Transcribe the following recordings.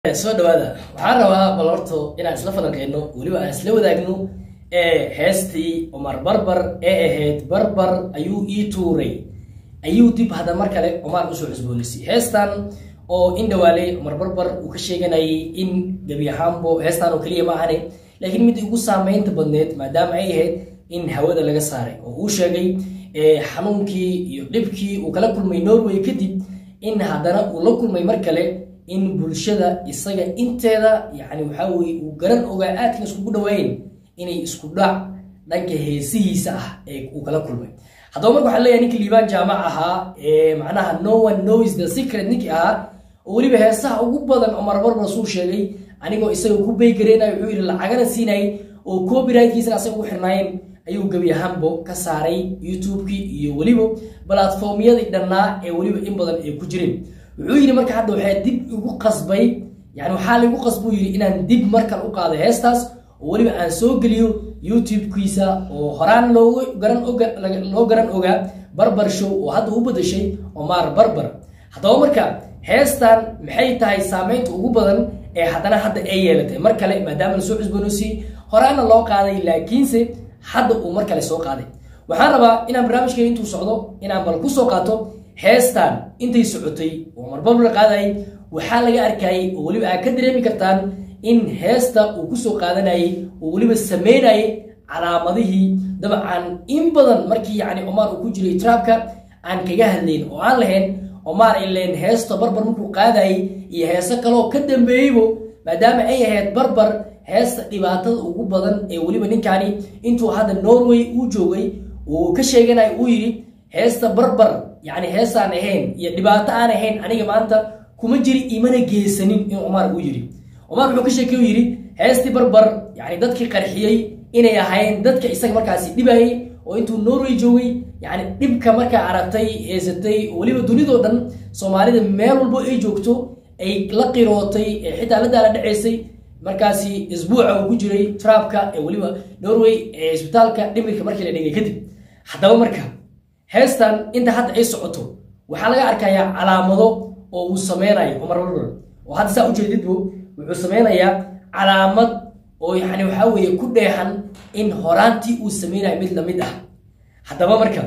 soo dhawaada waxaan rabaa bal horto inaan isla falanqeyno waliba aan isla wadaagno heestii Omar Barbar ahayd Barbar ayuu ii tuuray ayuu dib hada mar kale Omar u soo cusboonaysi heestan oo indhawaale Omar Barbar uu ka sheeganayay in gabi ahaanbo heestan oo kaliya ma ahane laakiin mid ugu saameynta badneed maadaama ay ahayd in hawada laga saaray oo uu sheegay xanuunkii iyo dhibkii uu kala kulmay Norway kadib in hadana uu la kulmay mar kale in bulshada isaga inteeda yani waxa weey uu garan ogaa aadka isku dhaweyn inay isku dhac dhanka heesihiisa ah ee uu kala kulmay hadaba marka waxa leeyahay ninka Liibaan jaamac ahaa macnaha no one knows the secret ninki ah oo waliba heesaha ugu badan Omar Barbar soo sheegay anigoo isaga ku beegareenay wuxuu yiri lacagana siinay oo copyright-kiisa asaga u xirnaayeen ayuu gabi ahaanbo ka saaray YouTube-ki iyo waliba platform-yada dhanaa ee waliba in badan ay ku jireen wuxuu yiri marka hadda waxa dib ugu qasbay yani waxa la ugu qasbay yiri inaan dib markan u qaado heestaas oo waliba aan soo galiyo YouTube-kiisa oo horaan loo garan oga Barbar Show oo hadda u badashay Omar Barbar hadaba marka heestan maxay tahay saameynta ugu badan ee hadana hadda ay yeelatay mar kale maadaama la soo cusboonaysi horaana loo qaaday laakiinse hadda uu mar kale soo qaaday waxaan rabaa inaan barnaamijka intuu socdo inaan bal ku soo qaato heestan intay socotay oo Omar Barbar qaaday waxa laga arkay oo waliba aad ka dareemi kartaan in heesta uu ku soo qaadanayay oo waliba sameynayay calaamadihii dabcan in badan markii yani Omar uu ku jiray trapka aan kaga hadleen oo aan lahayn Omar ileen heesta Barbar markuu qaaday iyo heesa kale oo ka dambeeyay maadaama ay ahayd Barbar heesta dhibaatada ugu badan ee waliba ninkani intuu hadda Norway uu joogay oo ka sheeganay uu yiri heesta Barbar يعني هسان أهين يدبات أنا أهين أنا جماعة كم جري إيمان جيسنين إن عمر ويجري عمر بحكي شيء كيوري هستي بربر يعني دتك قرحية إن يا هين دتك إستك مركزي دبي وإنتو نوروي جوي يعني دبك مركز عرفتي إزتي ولي بدوني دودن سومالي ده ميرول بو أي جوكتو أي لقي روتي حتى على ده على عيسي مركزي أسبوع أو كجري ترابكا ولي نوروي إسبتالك دبك مركز اللي كده حتى مركز heestan inta hadda ay socoto waxa laga arkayaa calaamado oo uu sameeyo Omar Barbar oo hadda saa u jeedidbu wuxuu sameeyaa calaamad oo yani waxa weeye ku dheexan in horaantii uu sameeyo mid la mid ah hadaba marka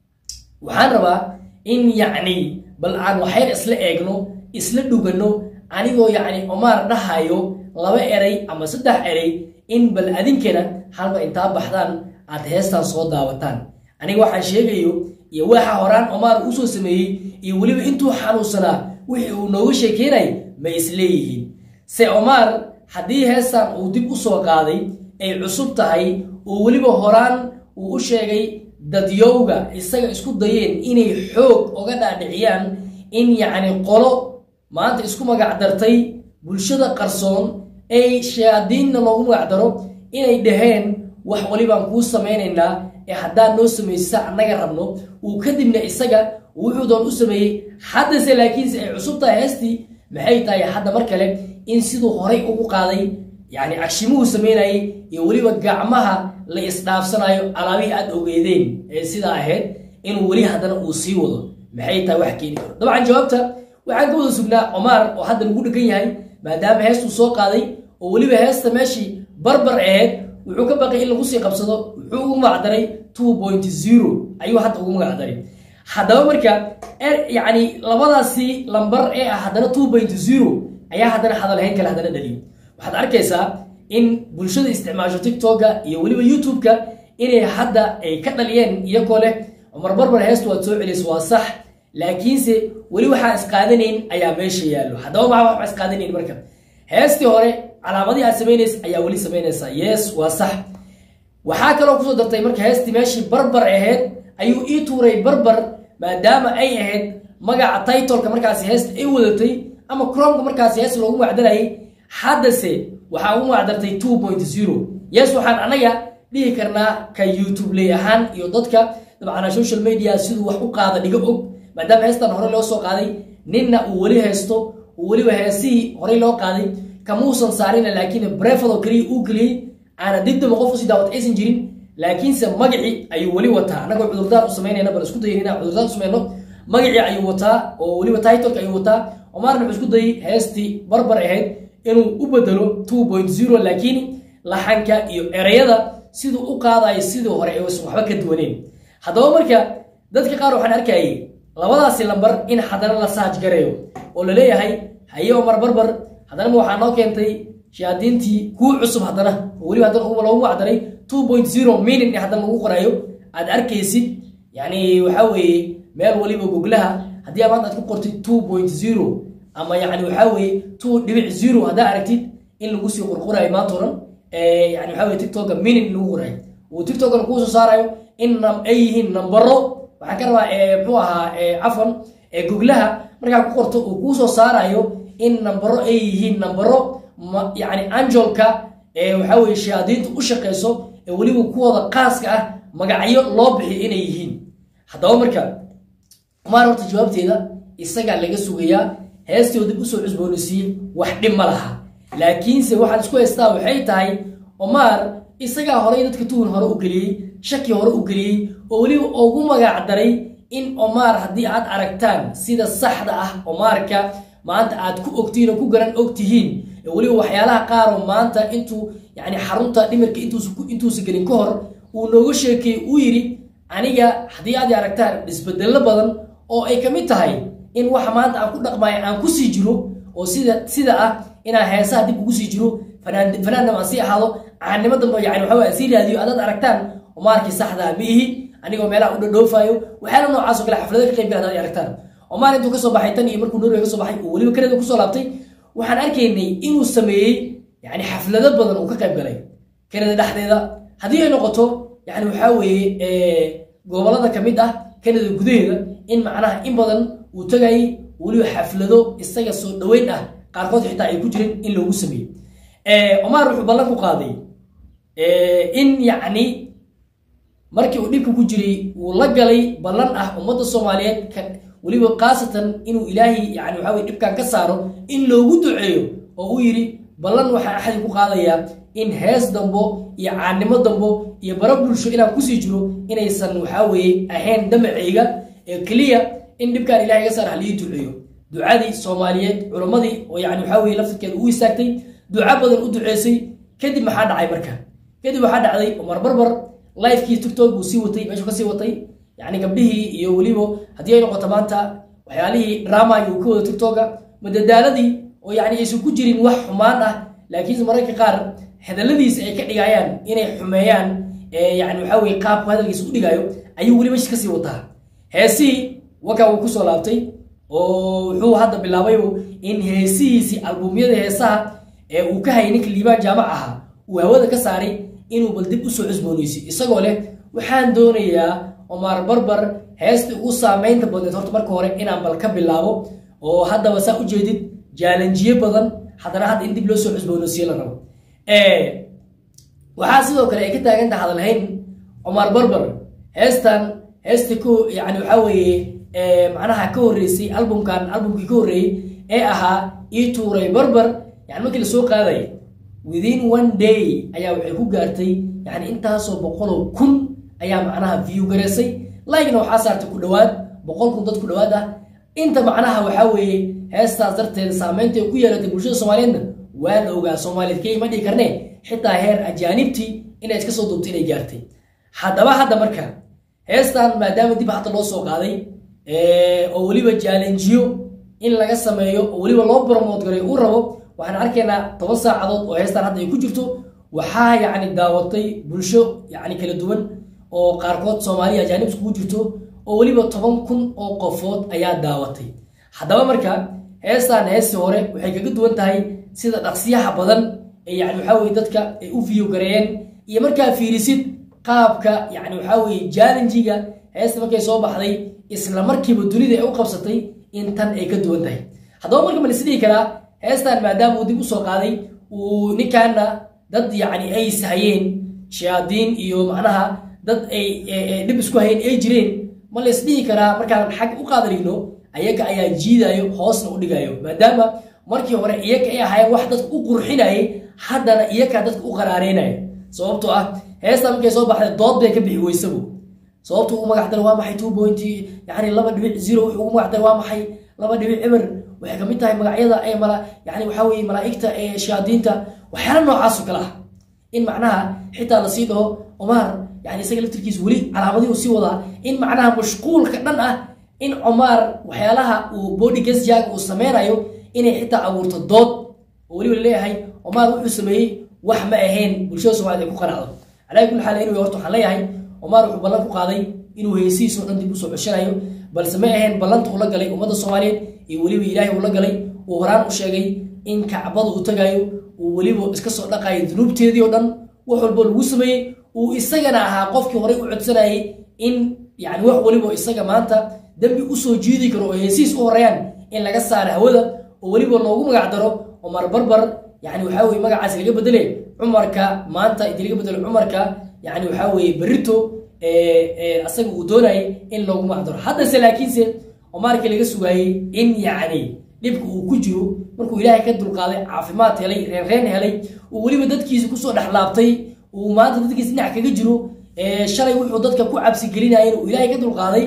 waxaan rabaa in yani bal aan waxay isla eegno isla dhugano anigoo yani Omar dhahayo laba eray ama saddex eray in bal adinkeena halba inta baxdaan aad heestan soo daawataan aniga waxaan sheegayo iyo waxa horaan Omar uu soo sameeyay iyo waliba intuu xanuunsanaa wixii uu nooga sheekeynay ma isleeyihiin se Omar hadii heestan uu dib u soo qaaday ay cusub tahay oo waliba horaan uu u sheegay dadyowga isaga isku dayeen inay xoog uga dhaadhiciyaan in yani qolo maanta isku magac dartay bulshada qarsoon ay shaadiinna loogu magac daro inay dhaheen wax waliba ku sameeynaa haddaan noo sameeysa anaga rabno uu kadibna isaga wuxuu doon u sameeyay hadda laakiin ay cusub tahay heestii maxay tahay hadda mar kale in sidoo horay ugu qaaday yani akshimuhu sameeyay iyo waliba gacmaha la isdhaafsanayo alaabii aad ogeedeen ee sida ahayd in wali hadana uu sii wado maxay tahay wax keenay dabcan jawaabta waxaan ka wada sugnaa Omar oo hadda ugu dhagan yahay maadaama heestu soo qaaday oo waliba heesta meeshii Barbar ahayd wuxuu ka baqay in lagu sii qabsado wuxuu ugu magacdaray 2.0 ayuu hadda ugu magacdaray hadaba marka yani labadaasi lambar ee hadana 2.0 ayaa hadana hadalhayn kale hadana dhaliyo waxaad arkaysaa in bulshada isticmaasho TikTok-ga iyo waliba YouTube-ka inay hadda ay ka dhaliyeen iyagoo leh Omar Barbar heestu waa soo celis waa sax laakiinse wali waxa isqaadanayn ayaa meesha yaalo hadaba waxa isqaadanayn marka heestii hore calaamadii aad sameeynaysa ayaa wali sameeynaysa yes waa sax waxa kale oo ku soo dartay marka heestii meeshii Barbar ahayd ayuu ii tuuray Barbar maadaama ay ahayd magaca title-ka markaas heesta ay wadatay ama Chrome-ka markaas heesta loogu macdalayay haddase waxa uu macdartay 2.0 yes waxaan anaga dhihi karnaa ka YouTube leeyahan iyo dadka dabcan social media sidoo wax u qaada dhiga og maadaama heestan hore loo soo qaaday ninna uu wali heesto uu waliba heesii hore loo qaaday kamuusan saarina laakiin breefado kaliya uu galiyay أنا ضد ما قفوا سيداوت إيسن جرين لكن سمجعي أي ولي وتها أنا قلت عذردار وسمينا أنا بس كده هنا عذردار وسمينا مجعي أي وتها ولي وتايتك أي وتها وما أنا بس كده هستي بربر أهد inuu u bedelo 2.0 laakiin laxanka iyo erayada sidoo u qaadayo sidoo hore ay waxba ka duwaneen haddaba marka dadka qaar waxaan arkayay labadaasi lambar in hadana la saaj gareeyo oo la leeyahay hayo Omar Barbar hadana waxa noo keentay shaadintii ku cusub hadana wali hadana uu loogu wacdaray 2.0 meaning hadana lagu qorayo aad arkaysid yani waxa weeye meel waliba Google-ha hadii aad ku qortid 2.0 ama yani waxa weeye 2.0 hada aragtid in lagu sii qorqorayo maantoran يعني حاول تيك توك مين نوري وتيك توك نقول صاروا إن أيه نمبرو وحكروا بوها عفوا جوجلها مرجع قرط وقوسو صاروا إن نمبرو أيه نمبرو يعني أنجلكا وحاول الشهادين وشقيسو ولي وقوة قاسكة مجاعية لوبه إن أيهين هذا مركب ما رحت جوابت هذا السجع اللي جسوجيا هستي ودبوسو عزبونسي وحد ملها laakiin se waxaan isku haystaa waxay tahay Omar isaga horay dadka tuun hore u galiyay shaki hore u galiyay oo wali ugu magac daray in Omar hadii aad aragtaan sida saxda ah Omarka maanta aad ku ogtiin oo ku garan ogtihiin wali waxyaalaha qaar oo maanta intuu yani xarunta dhimirka intuu si galin ka hor uu nooga sheekay uu yiri aniga hadii aad aragtaan isbedel badan oo ay kamid tahay in wax maanta aan ku dhaqmay aan ku sii jiro oo sida ah ina heesaha dib ugu sii jiro fanaanna ma sii ahaado aanimada yani waxa sii raadiyo aad aragtaan Omarkii saxda mihi anigoo meelaha u dhoofayo waxaana noocaas oo kale xaflada ka qayb galay aragtaan Omar intuu ka soo baxay tan iyo markuu Norway ka soo baxay oo waliba Kanada ku soo laabtay waxaan arkaynay inuu sameeyay yani xaflado badan oo ka qayb galay Kanada dhaxdeeda hadii ay noqoto yani waxa weeye gobolada kamid ah Kanada gudaheeda in macnaha in badan uu tagay waliba xaflado isaga soo dhaweyn ah qaarkood xitaa ay ku jireen in lagu sameeyo Omar wuxuu ballan ku qaaday in yani markii uu dhibku ku jiray uu la galay ballan ah ummadda Soomaaliyeed waliba qaasatan inuu Ilaahay yani waxa weey dhibkan ka saaro in loogu duceeyo oo uu yiri ballan waxa axad ku qaadaya in hees dambo iyo caanimo dambo iyo barab bulsho inaan ku sii jiro inaysan waxa weey ahayn damacayga kaliya in dhibkan Ilaahay ka saaro halii duceeyo ducadii Soomaaliyeed culumadii oo yani waxa weey lafteed uu istaagtay duca badan u duceysay kadib maxaa dhacay marka kadib waxa dhacday Omar Barbar live-kii TikTok uu sii watay meesha ka sii watay yani gabdhihii iyo waliba hadii ay noqoto maanta waxyaalihii drama uu ku wada TikTok-ga madadaaladii oo yani aysan ku jirin wax xumaan ah laakiin mararka qaar hadaladiisa ay ka dhigayaan inay xumeeyaan yani waxa weey qaab hadalkiisa u dhigayo ayuu waliba ka sii wataa heesi waka uu ku soo laabtay oo wuxuu hadda bilaabay in heesiisi albumyada heesaha uu ka hayay ninka Liibaan Jaamac aha uu hawada ka saaray inuu bal dib u soo cusboonaysiyo isagoo leh waxaan doonayaa Omar Barbar heesta uu saameynta badan horta marka hore inaan bal ka bilaabo oo hadda wasa u jeedid challenge badan hadana had in dib loo soo cusboonaysiyo la rabo waxa sidoo kale ay ka taagan tahay hadalhayn Omar Barbar heesta ku yani waxa weeye macnaha ka horeysay albumkii ka horeeyay ee ahaa ii tuuray Barbar يعني markii la soo qaaday within one day ayaa waxay ku gaartay yani intaasoo 100,000 ayaa macnaha view gareysay like-na waxa saartay ku dhawaad 100,000 dad ku dhawaad ah inta macnaha waxa weeye heestaas darteed saameynta ku yeelatay bulshada Soomaaliyeed waa la ogaa Soomaaliyeed kay ma dhigi karnee xitaa heer ajaanibti inay iska soo duubtay inay gaartay hadda marka heestan maadaama dib hadda loo soo qaaday oo waliba challenge in laga sameeyo oo waliba loo promote garay uu rabo waxaan arkaynaa 10 saacadood oo heestan hadda ay ku jirto waxa yani daawatay bulsho yani kala duwan oo qaarkood Soomaaliya ajaanib isku jirto oo waliba 10,000 oo qofood ayaa daawatay hadaba marka heestan heesi hore waxay kaga duwan tahay sida dhaqsiyaha badan ee yani waxa weey dadka ay u view gareeyeen iyo marka fiirisid qaabka yani waxa weey challenge-ga heesta markay soo baxday isla markiiba dunida ay u qabsatay in tan ay ka duwan tahay hadaba marka ma sidii kala heestan maadaama uu dib u soo qaaday uu ninkaana dad yani ay sahayeen shayaadiin iyo macnaha dad ay dib isku hayeen ay jireen ma la isdhihi karaa markaan xaq u qaadarino ayaga ayaa jiidayo hoosna u dhigayo maadaama markii hore iyaga ay ahaayeen wax dad u qurxinayay haddana iyaga dadka u qaraareynay sababtoo ah heestan markay soo baxday dood bay ka bixi weysagu sababtoo uu magac dal waa maxay 2 point yani 2.0 wuxuu magac dal waa maxay 2.0 waxay kamid tahay magacyada ee yani waxa weeye malaa'igta ee shayaadiinta waxyaala noocaas oo kale ah in macnaha xitaa la sii dhaho Omar yani isaga laftirkiisa weli calaamadii uu sii wadaa in macnaha mashquulka dhan ah in Omar waxyaalaha uu body gesture uu sameynayo inay xitaa abuurto dood oo weli leeyahay Omar wuxuu sameeyay wax ma ahayn bulshada Soomaaliyeed ku qanacdo على كل حال إنه يورط حليها عمر وبلغ قاضي إنه هيسيس وعندي بوسو عشرة بل سمعهن بلنت ولا قلي ومدى الصوماليين يولي إلهي ولا قلي وهران وشجعي إن كعبض وتجايو وولي إسكسر لقاي ذنوب تيدي ودن وحول بول وسمي وإستجناها قفك وري وعدسنا إن يعني وولي إستجنا ما أنت دم بيوسو جيدي كرو هيسيس أوريان إن لقص على هودا وولي بالنوم قاعدرو عمر بربر يعني وحاول ما قاعد يسلق بدله عمرك ما أنت يدلق بدل عمرك يعني وحاول بريتو أصلا ودوناي إن لو ما قدر هذا سلاكين سه عمرك اللي جسوعي إن يعني نبكو وكجرو مركو إلهي كدر القاضي عافمات هلي رين هلي وولي بدت كيس كسر دحلابتي وما بدت كيس نعك كجرو شري وحدتك كو عبس جرينا إنه إلهي كدر القاضي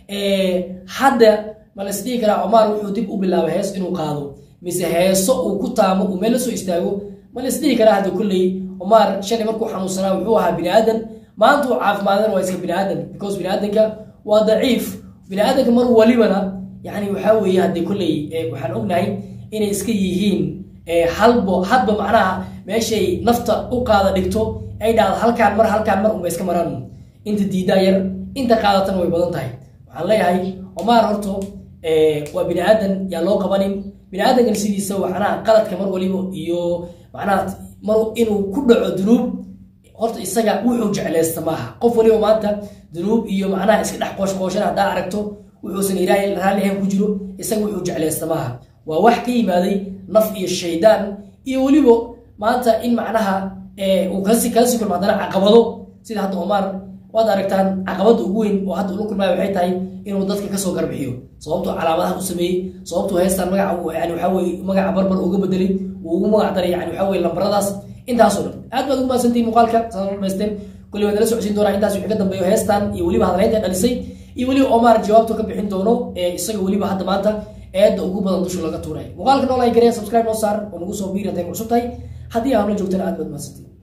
حدا ما لسني كلا عمر وحدب وبالله بحس إنه قاضو مسه سوء وكتامه وملسو يستاهو ما لسني كلا هذا كله عمر شري مركو حنوسنا وحوها بني آدم ما أنتو عارف ماذا هو يسكب بني آدم because بني آدمك وضعيف بني آدمك مر وليبنا يعني وحاول يهدي كله وحنقولنا إن يسكيهين حلبه معناها ماشي نفط وقاعد دكتو أي ده هل كان مر وبيسك مران أنت دي داير أنت قاعدة ويبضنتهاي وحنلاقي هاي عمر هرتو وبني آدم يلو قبنين بني آدم السيدي سوى معناها قلت كمر وليبو يو معناها مر إنه كل ذنوب horta isaga wuxuu jecleeysta maaha qof waliba maanta dunuub iyo macnaha iska dhax qoshana hadaa aragto wuxuu ilaahay raalihan ku jiro isaga wuxuu jecleeysta maaha waa wax ka yimaaday naf iyo shaydaan iyo waliba maanta in macnaha uu kasi kulmaadana caqabado sida hadda Omar waad aragtaan caqabad ugu weyn oo hadda uu kulmay waxay tahay inuu dadka ka soo garbixiyo sababtoo calaamadaha uu sameeyay sababtoo heestan magaca yani waxa weey magaca barbar uga bedelay uu ugu magac daray yani waxa weey lambaradaas intaas oo aad baad ugu maasantiin muuqaalka sameysteen kulli wada la socodsiin doona intaas wixii ka dambeeyo heestan iyo waliba hadaleynta dhalisay iyo waliba Omar jawaabto ka bixin doono isaga waliba hadda maanta eed ugu badan dusha laga tuuray muuqaalka noo like gareey subscribe noo saar oo nagu soo biiray haday cusub tahay hadii aad la joogtaan aad baad maasantiin